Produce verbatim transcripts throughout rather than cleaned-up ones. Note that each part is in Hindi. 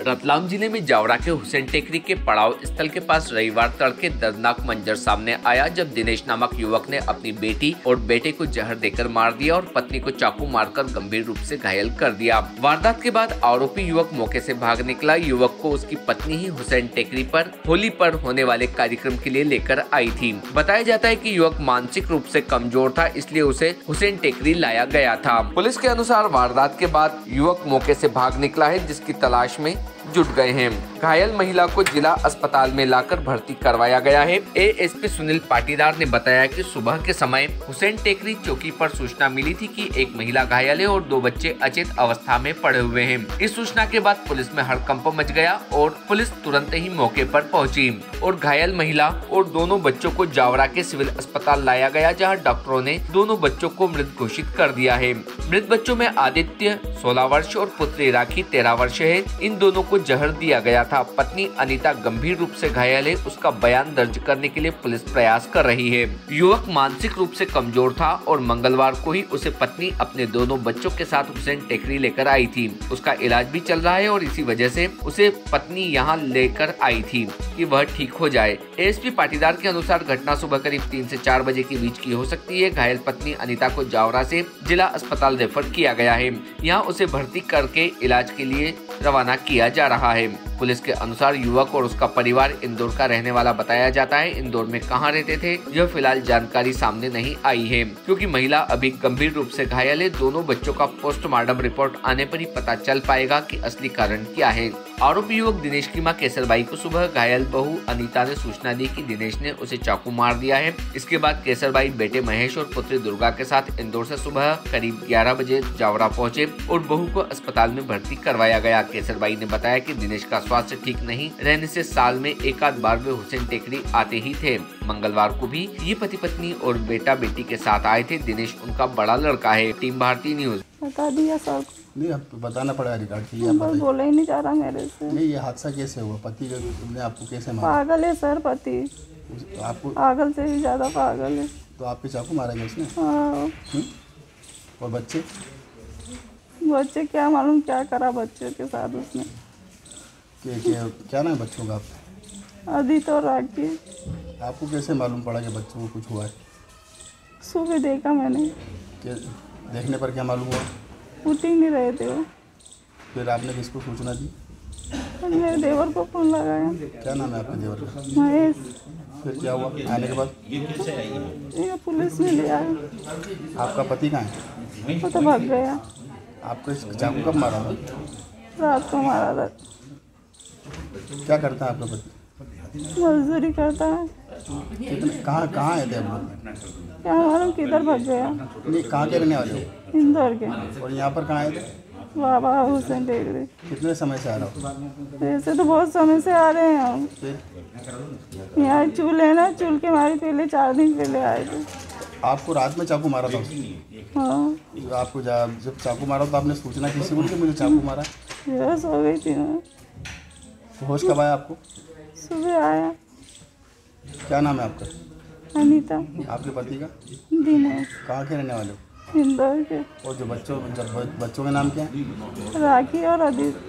रतलाम जिले में जावरा के हुसैन टेकरी के पड़ाव स्थल के पास रविवार तड़के दर्दनाक मंजर सामने आया, जब दिनेश नामक युवक ने अपनी बेटी और बेटे को जहर देकर मार दिया और पत्नी को चाकू मारकर गंभीर रूप से घायल कर दिया। वारदात के बाद आरोपी युवक मौके से भाग निकला। युवक को उसकी पत्नी ही हुसैन टेकरी पर होली पर होने वाले कार्यक्रम के लिए लेकर आई थी। बताया जाता है कि युवक मानसिक रूप से कमजोर था, इसलिए उसे हुसैन टेकरी लाया गया था। पुलिस के अनुसार वारदात के बाद युवक मौके से भाग निकला है, जिसकी तलाश में जुट गए हैं। घायल महिला को जिला अस्पताल में लाकर भर्ती करवाया गया है। एएसपी सुनील पाटीदार ने बताया कि सुबह के समय हुसैन टेकरी चौकी पर सूचना मिली थी कि एक महिला घायल है और दो बच्चे अचेत अवस्था में पड़े हुए हैं। इस सूचना के बाद पुलिस में हड़कंप मच गया और पुलिस तुरंत ही मौके पर पहुंची और घायल महिला और दोनों बच्चों को जावरा के सिविल अस्पताल लाया गया, जहां डॉक्टरों ने दोनों बच्चों को मृत घोषित कर दिया है। मृत बच्चों में आदित्य सोलह वर्ष और पुत्री राखी तेरह वर्ष है। इन दोनों को जहर दिया गया था। पत्नी अनीता गंभीर रूप से घायल है। उसका बयान दर्ज करने के लिए पुलिस प्रयास कर रही है। युवक मानसिक रूप से कमजोर था और मंगलवार को ही उसे पत्नी अपने दोनों बच्चों के साथ हुसैन टेकरी लेकर आई थी। उसका इलाज भी चल रहा है और इसी वजह से उसे पत्नी यहाँ लेकर आई थी कि वह ठीक हो जाए। एएसपी पाटीदार के अनुसार घटना सुबह करीब तीन से चार बजे के बीच की हो सकती है। घायल पत्नी अनीता को जावरा से जिला अस्पताल रेफर किया गया है। यहाँ उसे भर्ती करके इलाज के लिए रवाना किया जा रहा है। पुलिस के अनुसार युवक और उसका परिवार इंदौर का रहने वाला बताया जाता है। इंदौर में कहां रहते थे यह फिलहाल जानकारी सामने नहीं आई है, क्योंकि महिला अभी गंभीर रूप से घायल है। दोनों बच्चों का पोस्टमार्टम रिपोर्ट आने पर ही पता चल पाएगा कि असली कारण क्या है। आरोपी युवक दिनेश की मां केसरबाई को सुबह घायल बहू अनीता ने सूचना दी कि दिनेश ने उसे चाकू मार दिया है। इसके बाद केसरबाई बेटे महेश और पुत्री दुर्गा के साथ इंदौर से सुबह करीब ग्यारह बजे जावरा पहुंचे और बहू को अस्पताल में भर्ती करवाया गया। केसरबाई ने बताया कि दिनेश का स्वास्थ्य ठीक नहीं रहने से साल में एक आध बार वे हुसैन टेकरी आते ही थे। मंगलवार को भी ये पति पत्नी और बेटा बेटी के साथ आए थे। दिनेश उनका बड़ा लड़का है। टीम भारतीय न्यूज। बता दिया सब। नहीं, अब बताना पड़ेगा रिकॉर्ड के लिए। बस बोला ही नहीं जा रहा मेरे से। नहीं, ये हादसा कैसे हुआ? पति ने आपको कैसे मारा? पागल है सर, पति आपको पागल से भी ज्यादा पागल है। तो आप पे चाकू मारा गया उसने? हाँ। और बच्चे बच्चे क्या मालूम क्या करा बच्चों के साथ उसने। के, के, क्या नाम है बच्चों का आपका? आदित्य और राखी। आपको कैसे मालूम पड़ा कि बच्चों को कुछ हुआ है? सुबह देखा मैंने। कि देखने पर क्या मालूम हुआ? उठ ही नहीं रहे थे वो। फिर आपने किसको सूचना दी? मेरे देवर को फोन लगाया। क्या नाम है आपके देवर का? महेश। फिर क्या हुआ आने के बाद? ये पुलिस में ले आया। आपका पति कहाँ है? वो तो भाग गया। आपको इस चाकू कब मारा था? रात को मारा था। क्या करता है आपका पति? मजदूरी करता है। कितने कहाँ कहाँ है थे आप लोग? क्या मालूम किधर भाग गया। नहीं, कहाँ के रहने वाले हो? इंदौर के। और यहाँ पर कहाँ आए थे? बाबा हुसैन टेकरी। कितने समय से आ रहा हो? ऐसे तो बहुत समय से आ रहे हैं हम। फिर यहाँ चूल है ना, चूल के मारे पहले चार दिन पहले आए थे। आपको रात में चाकू मारा था उसने? हाँ। तो आपको जब चाकू मारा तो आपने सूचना किसी को दी कि मुझे चाकू मारा? बेहोश हो गई थी मैं। तो होश कब आया आपको? सुबह आया। क्या नाम है आपका? अनीता। आपके पति का? दिनेश। कहाँ के रहने वाले हो? इंदौर के। और जो बच्चों जब बच्चों के नाम क्या है? राखी और आदित्य।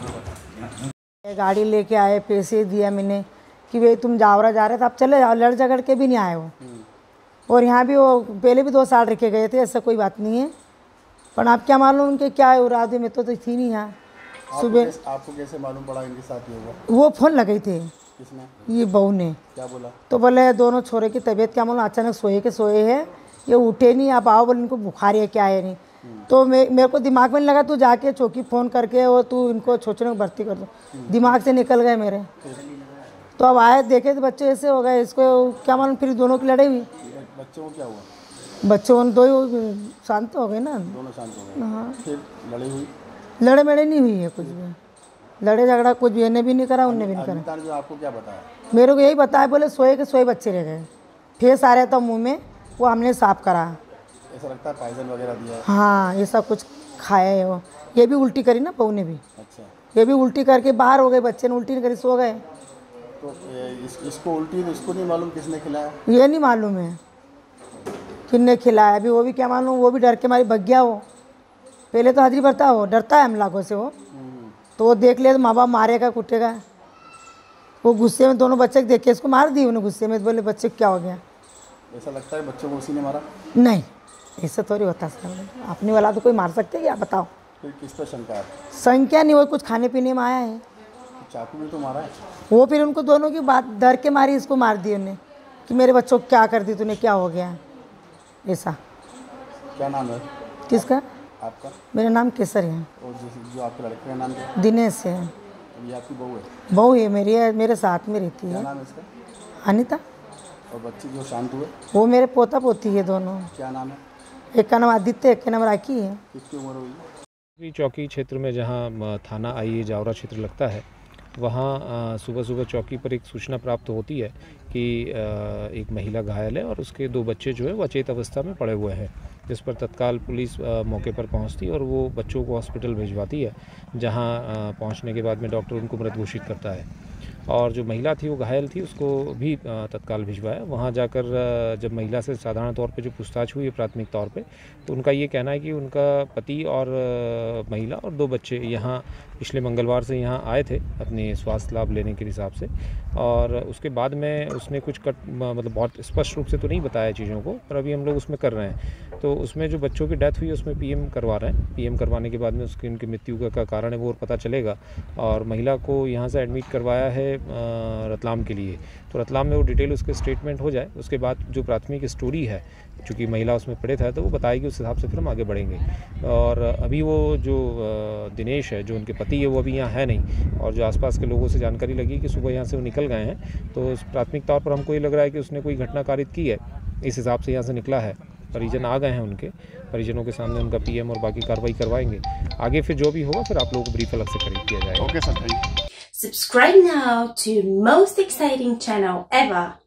गाड़ी लेके आए, पैसे दिया मैंने कि भाई तुम जावरा जा रहे थे, आप चले जाओ। लड़ झगड़ के भी नहीं आए हो। और यहाँ भी वो पहले भी दो साल रखे गए थे, ऐसा कोई बात नहीं है। पर आप क्या मालूम उनके क्या है इरादे में, तो, तो थी नहीं यहाँ। सुबह आपको कैसे मालूम पड़ा इनके साथ ही होगा? वो फोन लगे थे। किसने? ये बहू ने। क्या बोला? तो बोले दोनों छोरे की तबीयत क्या मालूम, अचानक सोए के सोए है, ये उठे नहीं, आप आओ। बोले इनको बुखार है क्या है नहीं। तो मे, मेरे को दिमाग में नहीं लगा, तू जाके चौकी फ़ोन करके और तू इनको छोचने को भर्ती कर दो। दिमाग से निकल गए मेरे। तो अब आए देखे तो बच्चे ऐसे हो गए, इसको क्या मालूम। फिर दोनों की लड़ाई हुई। बच्चों को क्या हुआ? बच्चों दो ही शांत हो गए ना। दोनों शांत हो गए। हाँ। फिर लड़ाई हुई? लड़े मेड़े नहीं हुई है कुछ भी। लड़े झगड़ा कुछ भी इन्हें भी नहीं करा, उनने भी नहीं करा। जो आपको क्या बताया? मेरे को यही बताया, बोले सोए के सोए बच्चे रह गए, फेस आ रहा था मुंह में, वो हमने साफ करा। ऐसा लगता है पॉइजन वगैरह दिया है? हाँ, ये सब कुछ खाया है वो। ये भी उल्टी करी ना बहू ने भी। अच्छा। ये भी उल्टी करके बाहर हो गए, बच्चे ने उल्टी नहीं करी, सो गए। तो इस, इसको उल्टी तो इसको नहीं मालूम किसने खिलाया? ये नहीं मालूम है किसने खिलाया। अभी वो भी क्या मालूम, वो भी डर के मारी भग गया। वो पहले तो हाजिरी भरता, वो डरता है हम लोगों से। वो तो वो देख लिया तो माँ बाप मारेगा कूटेगा। वो गुस्से में दोनों बच्चे देख के इसको मार दी उन्हें गुस्से में, बोले बच्चे क्या हो गया। ऐसा लगता है बच्चों को उसी ने मारा? नहीं, ऐसा थोड़ी होता सर, अपनी वाला तो कोई मार सकते हैं क्या, बताओ। फिर किस पर शंका है? संख्या नहीं, वो कुछ खाने पीने में आया है। चाकू में तो मारा है वो फिर उनको दोनों की बात डर के मारी, इसको मार दी उन्हें कि मेरे बच्चों को क्या कर दी तूने, क्या हो गया ऐसा। क्या नाम है किसका? आपका? मेरा नाम केसर है। और जो जो आपके लड़के का नाम क्या है? दिनेश है। ये आपकी बहू है? बहू है मेरी, है मेरे साथ में रहती क्या है। नाम है इसका? अनिता। और बच्चे जो शांत हुए? वो मेरे पोता पोती है दोनों। क्या नाम है? एक का नाम आदित्य, एक का नाम राखी है। कितनी उम्र हुई? चौकी क्षेत्र में जहां थाना आई जावरा क्षेत्र लगता है, वहाँ सुबह सुबह चौकी पर एक सूचना प्राप्त होती है कि एक महिला घायल है और उसके दो बच्चे जो है वो अचेत अवस्था में पड़े हुए हैं, जिस पर तत्काल पुलिस मौके पर पहुंचती है और वो बच्चों को हॉस्पिटल भिजवाती है, जहां पहुंचने के बाद में डॉक्टर उनको मृत घोषित करता है। और जो महिला थी वो घायल थी, उसको भी तत्काल भिजवाया। वहाँ जाकर जब महिला से साधारण तौर पे जो पूछताछ हुई है प्राथमिक तौर पे, तो उनका ये कहना है कि उनका पति और महिला और दो बच्चे यहाँ पिछले मंगलवार से यहाँ आए थे अपने स्वास्थ्य लाभ लेने के हिसाब से, और उसके बाद में उसने कुछ कट मतलब बहुत स्पष्ट रूप से तो नहीं बताया चीज़ों को, पर अभी हम लोग उसमें कर रहे हैं। तो उसमें जो बच्चों की डेथ हुई है उसमें पीएम करवा रहे हैं। पीएम करवाने के बाद में उसकी उनकी मृत्यु का, का कारण है वो और पता चलेगा। और महिला को यहाँ से एडमिट करवाया है रतलाम के लिए, तो रतलाम में वो डिटेल उसके स्टेटमेंट हो जाए, उसके बाद जो प्राथमिक स्टोरी है, चूँकि महिला उसमें पीड़ित है तो वो बताएगी, उस हिसाब से फिर हम आगे बढ़ेंगे। और अभी वो जो दिनेश है जो उनके पति है वो अभी यहाँ है नहीं, और जो आसपास के लोगों से जानकारी लगी कि सुबह यहाँ से वो निकल गए हैं, तो प्राथमिक तौर पर हमको ये लग रहा है कि उसने कोई घटना कारित की है, इस हिसाब से यहाँ से निकला है। परिजन आ गए हैं, उनके परिजनों के सामने उनका पीएम और बाकी कार्रवाई करवाएंगे। आगे फिर जो भी होगा फिर आप लोगों को ब्रीफ अलग से करेक्ट किया जाएगा। Okay sir, thank you. Subscribe now to most exciting channel ever.